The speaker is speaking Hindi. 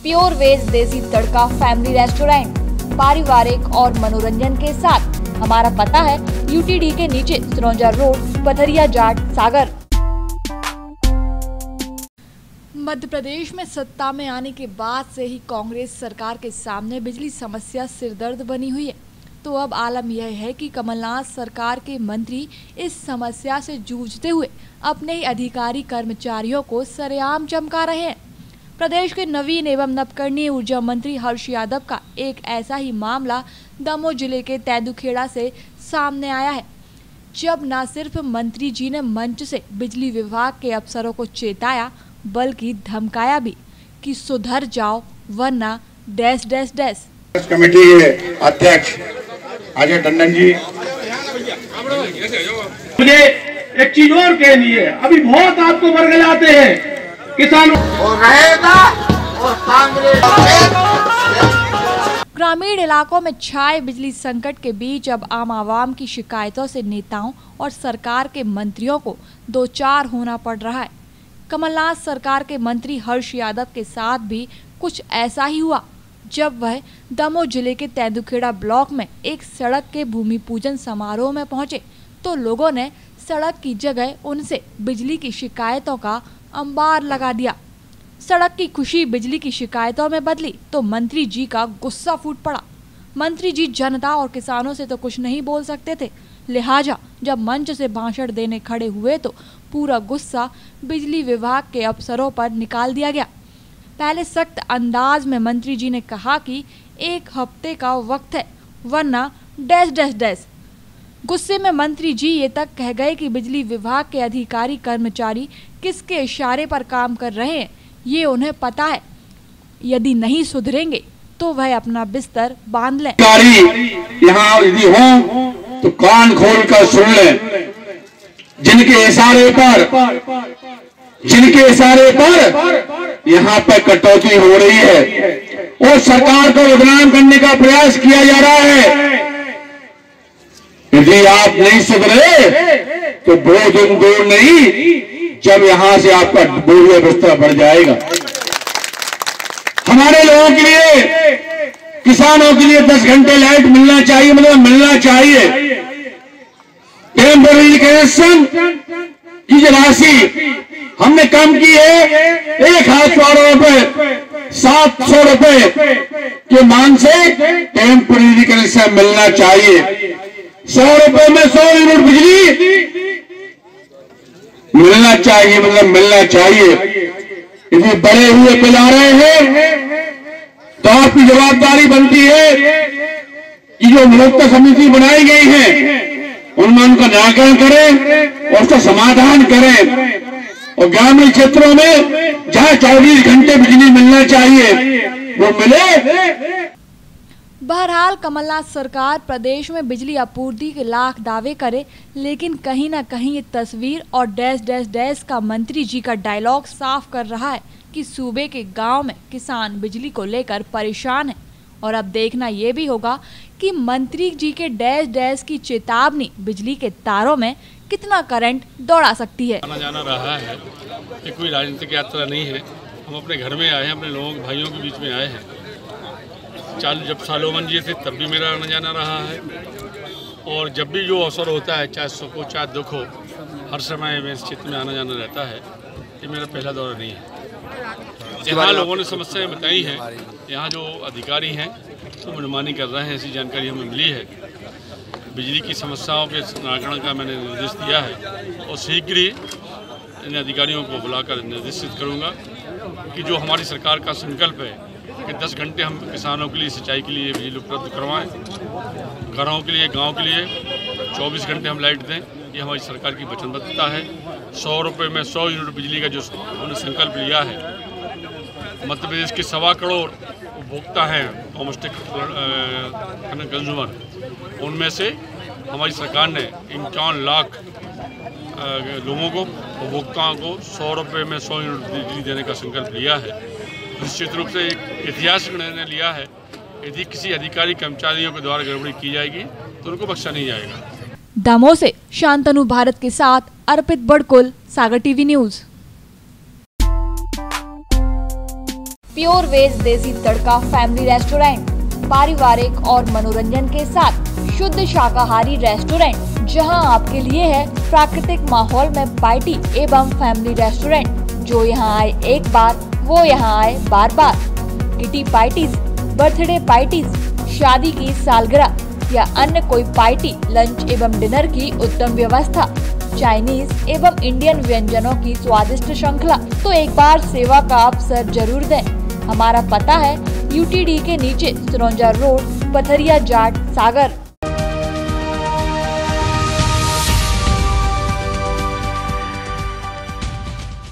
Pure veg desi tadka family restaurant, पारिवारिक और मनोरंजन के साथ। हमारा पता है यूटीडी के नीचे सिरौंजा रोड, पथरिया जाट, सागर। मध्य प्रदेश में सत्ता में आने के बाद से ही कांग्रेस सरकार के सामने बिजली समस्या सिरदर्द बनी हुई है। तो अब आलम यह है कि कमलनाथ सरकार के मंत्री इस समस्या से जूझते हुए अपने ही अधिकारी कर्मचारियों को सरेआम चमका रहे हैं। प्रदेश के नवीन एवं नवकरणीय ऊर्जा मंत्री हर्ष यादव का एक ऐसा ही मामला दमोह जिले के तैदूखेड़ा से सामने आया है, जब न सिर्फ मंत्री जी ने मंच से बिजली विभाग के अफसरों को चेताया बल्कि धमकाया भी कि सुधर जाओ वरना डैश डैश डैश। कमेटी के अध्यक्ष अजय टंडन जी, मुझे एक चीज और कहनी है। अभी बहुत आपको वर्गलाते हैं किसानों और रहेगा और कांग्रेस। ग्रामीण इलाकों में छाए बिजली संकट के बीच अब आम आवाम की शिकायतों से नेताओं और सरकार के मंत्रियों को दो चार होना पड़ रहा है। कमलनाथ सरकार के मंत्री हर्ष यादव के साथ भी कुछ ऐसा ही हुआ, जब वह दमोह जिले के तैदूखेड़ा ब्लॉक में एक सड़क के भूमि पूजन समारोह में पहुंचे तो लोगों ने सड़क की जगह उनसे बिजली की शिकायतों का अंबार लगा दिया। सड़क की खुशी बिजली की शिकायतों में बदली तो मंत्री जी का गुस्सा फूट पड़ा। मंत्री जी जनता और किसानों से तो कुछ नहीं बोल सकते थे, लिहाजा जब मंच से भाषण देने खड़े हुए तो पूरा गुस्सा बिजली विभाग के अफसरों पर निकाल दिया गया। पहले सख्त अंदाज में मंत्री जी ने कहा कि 1 हफ्ते का वक्त है वरना डैश डैश डैश। गुस्से में मंत्री जी ये तक कह गए कि बिजली विभाग के अधिकारी कर्मचारी किसके इशारे पर काम कर रहे हैं ये उन्हें पता है, यदि नहीं सुधरेंगे तो वह अपना बिस्तर बांध लें। यहाँ यदि हो तो कान खोल कर सुन लें। जिनके इशारे पर यहाँ पर कटौती हो रही है और सरकार को बदनाम करने का प्रयास किया जा रहा है। यदि आप नहीं सुधरे तो वो दिन दूर नहीं जब यहां से आपका बोरिया बिस्तर बढ़ जाएगा। हमारे लोगों के लिए, किसानों के लिए 10 घंटे लाइट मिलना चाहिए, मतलब मिलना चाहिए। टेम्पररी कनेक्शन की जो राशि हमने कम की है 1,000 रुपए 700 रुपए के मान से टेम्पररी कनेक्शन मिलना चाहिए। 100 रुपए में 100 यूनिट बिजली मिलना चाहिए, मतलब मिलना चाहिए। यदि बड़े हुए बिल आ रहे हैं तो आपकी जवाबदारी बनती है कि जो नियोक्ता समिति बनाई गई है उनमें उनका निराकरण करें और उसका समाधान करें और ग्रामीण क्षेत्रों में जहां 24 घंटे बिजली मिलना चाहिए वो मिले। बहरहाल कमलनाथ सरकार प्रदेश में बिजली आपूर्ति के लाख दावे करे, लेकिन कहीं न कहीं ये तस्वीर और डैश डैश डैश का मंत्री जी का डायलॉग साफ कर रहा है कि सूबे के गांव में किसान बिजली को लेकर परेशान है। और अब देखना ये भी होगा कि मंत्री जी के डैश डैश की चेतावनी बिजली के तारों में कितना करंट दौड़ा सकती है। आना जाना रहा है, ये कोई राजनीतिक यात्रा नहीं है। हम अपने घर में आए हैं, अपने लोगों भाइयों के बीच में आए हैं। जब सालोमन जी थे तब भी मेरा आना जाना रहा है और जब भी जो अवसर होता है, चाहे सुख हो चाहे दुख हो, हर समय में इस क्षेत्र में आना जाना रहता है। ये मेरा पहला दौरा नहीं है। यहाँ लोगों ने समस्याएं बताई हैं, यहाँ जो अधिकारी हैं वो मनमानी कर रहे हैं, ऐसी जानकारी हमें मिली है। बिजली की समस्याओं के निराकरण का मैंने निर्देश दिया है और शीघ्र ही इन अधिकारियों को बुलाकर निर्देशित करूँगा कि जो हमारी सरकार का संकल्प है कि 10 घंटे हम किसानों के लिए सिंचाई के लिए बिजली उपलब्ध करवाएं, घरों के लिए, गांव के लिए 24 घंटे हम लाइट दें, ये हमारी सरकार की वचनबद्धता है। 100 रुपये में 100 यूनिट बिजली का जो उन्होंने संकल्प लिया है। मध्य प्रदेश के 1.25 करोड़ उपभोक्ता हैं, डोमेस्टिक कंज्यूमर, उनमें से हमारी सरकार ने 51 लाख लोगों को, उपभोक्ताओं को 100 रुपये में 100 यूनिट बिजली देने का संकल्प लिया है। निश्चित रूप से एक ऐतिहासिक निर्णय लिया है। यदि किसी अधिकारी कर्मचारियों के द्वारा गड़बड़ी की जाएगी तो उनको बख्शा नहीं जाएगा। दमोह से शांतनु भारत के साथ Arpit Badkul, Sagar TV news. Pure veg desi tadka family restaurant, पारिवारिक और मनोरंजन के साथ शुद्ध शाकाहारी रेस्टोरेंट, जहां आपके लिए है प्राकृतिक माहौल में पार्टी एवं फैमिली रेस्टोरेंट। जो यहां आए एक बार वो यहां आए बार बार। किटी पार्टीज, बर्थडे पार्टीज, शादी की सालगिरह या अन्य कोई पार्टी, लंच एवं डिनर की उत्तम व्यवस्था, चाइनीज एवं इंडियन व्यंजनों की स्वादिष्ट श्रृंखला। तो एक बार सेवा का अवसर जरूर दें। हमारा पता है UTD के नीचे, सिरौंजा रोड, पथरिया जाट, सागर।